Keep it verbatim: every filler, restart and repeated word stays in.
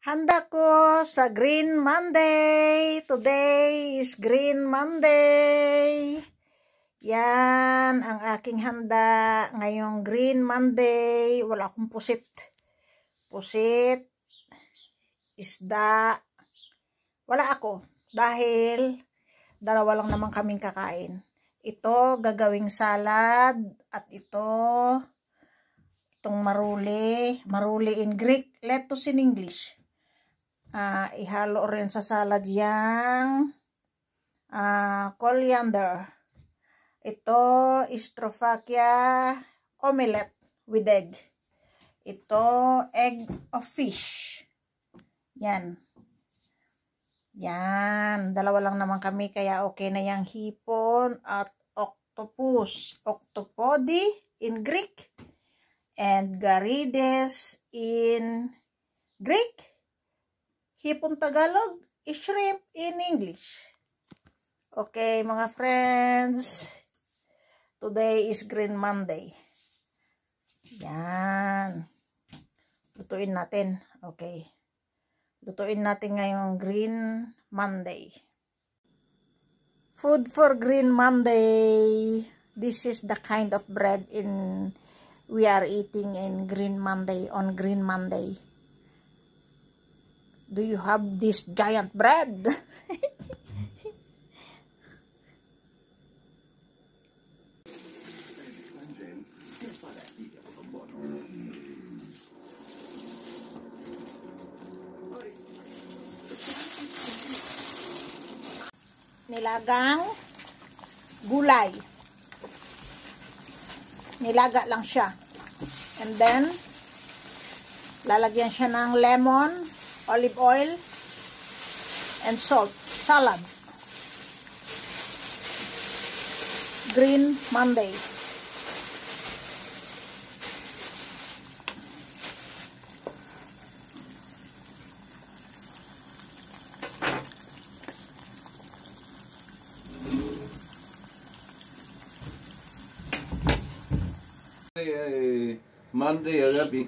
Handa ko sa Green Monday. Today is Green Monday. Yan ang aking handa ngayong Green Monday. Wala akong pusit. Pusit, isda. Wala ako dahil dalawa lang naman kaming kakain. Ito gagawing salad at ito itong maruli. Maruli in Greek, lettuce in English. Uh, ihalo rin sa salad yang uh, coriander. Ito Strophackia omelette with egg. Ito egg of fish. Yan. Yan. Dalawa lang naman kami kaya okay na yung hipon at octopus. Octopodi in Greek and garides in Greek. Hipon Tagalog, shrimp in English. Okay, mga friends. Today is Green Monday. Yan. Lutuin natin. Okay. Lutuin natin ngayong Green Monday. Food for Green Monday. This is the kind of bread in we are eating in Green Monday, on Green Monday. Do you have this giant bread? Nilagang gulay. Nilaga lang siya. And then, lalagyan siya ng lemon, olive oil, and salt. Salad. Green Monday. Monday Arabic.